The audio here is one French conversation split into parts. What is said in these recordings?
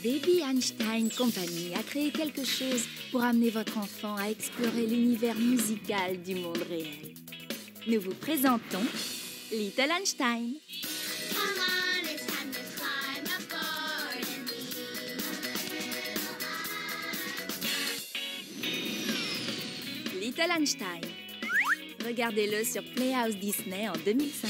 Baby Einstein Company a créé quelque chose pour amener votre enfant à explorer l'univers musical du monde réel. Nous vous présentons Little Einstein. Come on, it's time to climb aboard and be Little Einstein. Regardez-le sur Playhouse Disney en 2005.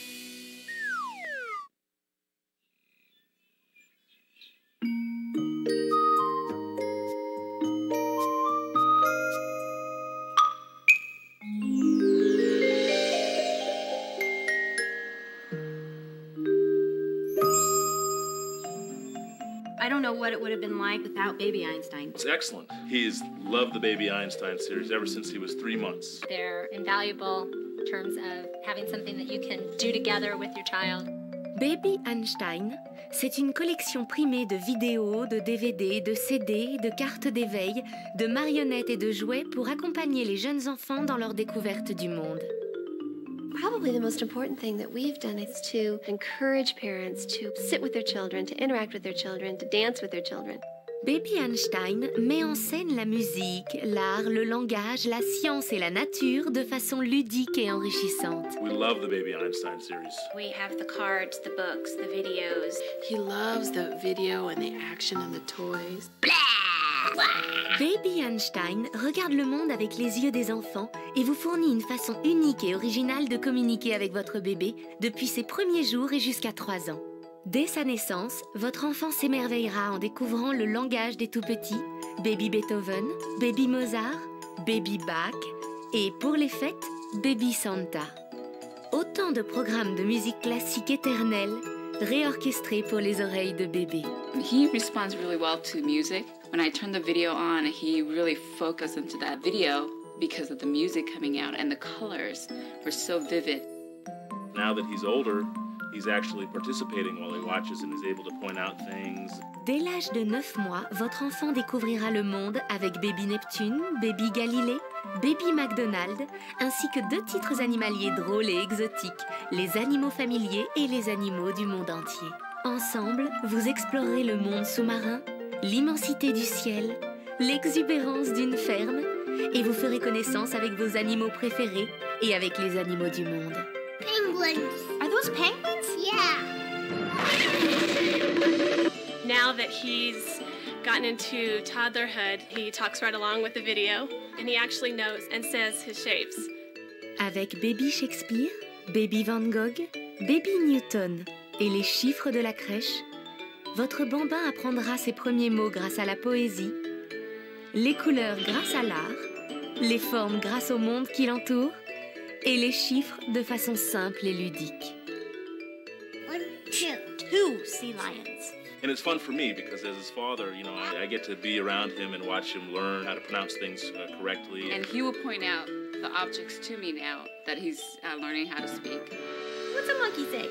I don't know what it would have been like without Baby Einstein. It's excellent. He's loved the Baby Einstein series ever since he was 3 months. They're invaluable in terms of having something that you can do together with your child. Baby Einstein, c'est une collection primée de vidéos, de DVD, de CD, de cartes d'éveil, de marionnettes et de jouets pour accompagner les jeunes enfants dans leur découverte du monde. Probably the most important thing that we've done is to encourage parents to sit with their children, to interact with their children, to dance with their children. Baby Einstein met en scène la musique, l'art, le langage, la science et la nature de façon ludique et enrichissante. We love the Baby Einstein series. We have the cards, the books, the videos. He loves the video and the action and the toys. Baby Einstein regarde le monde avec les yeux des enfants et vous fournit une façon unique et originale de communiquer avec votre bébé depuis ses premiers jours et jusqu'à 3 ans. Dès sa naissance, votre enfant s'émerveillera en découvrant le langage des tout-petits, Baby Beethoven, Baby Mozart, Baby Bach et, pour les fêtes, Baby Santa. Autant de programmes de musique classique éternelle, réorchestrés pour les oreilles de bébé. He responds really well to music. When I turn the video on, he really focuses into that video because of the music coming out and the colors were so vivid. Now that he's older, he's actually participating while he watches and is able to point out things. Dès l'âge de 9 mois, votre enfant découvrira le monde avec Baby Neptune, Baby Galilée, Baby McDonald, ainsi que 2 titres animaliers drôles et exotiques, les animaux familiers et les animaux du monde entier. Ensemble, vous explorerez le monde sous-marin, l'immensité du ciel, l'exubérance d'une ferme, et vous ferez connaissance avec vos animaux préférés et avec les animaux du monde. penguins. Are those penguins? Yeah. Now that he's gotten into toddlerhood, he talks right along with the video, and he actually knows and says his shapes. Avec Baby Shakespeare, Baby Van Gogh, Baby Newton et les chiffres de la crèche, votre bambin apprendra ses premiers mots grâce à la poésie, les couleurs grâce à l'art, les formes grâce au monde qui l'entoure et les chiffres de façon simple et ludique. 1, 2. 2 sea lions. And it's fun for me because as his father, you know, I get to be around him and watch him learn how to pronounce things correctly. And he will point out the objects to me now that he's learning how to speak. What's a monkey say?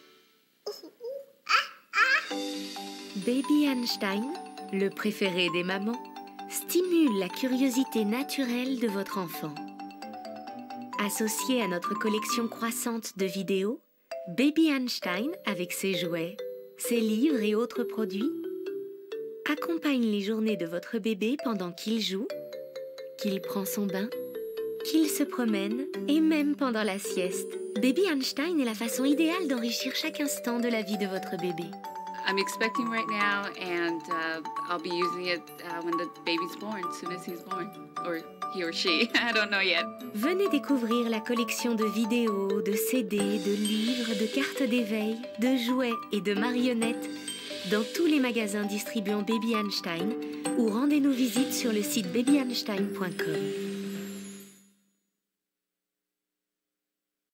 Baby Einstein, le préféré des mamans, stimule la curiosité naturelle de votre enfant. Associé à notre collection croissante de vidéos, Baby Einstein, avec ses jouets, ses livres et autres produits, accompagne les journées de votre bébé pendant qu'il joue, qu'il prend son bain, qu'il se promène et même pendant la sieste. Baby Einstein est la façon idéale d'enrichir chaque instant de la vie de votre bébé. I'm expecting right now, and I'll be using it when the baby's born, as soon as he's born, or he or she, I don't know yet. Venez découvrir la collection de vidéos, de CD, de livres, de cartes d'éveil, de jouets et de marionnettes dans tous les magasins distribuant Baby Einstein ou rendez-nous visite sur le site babyeinstein.com.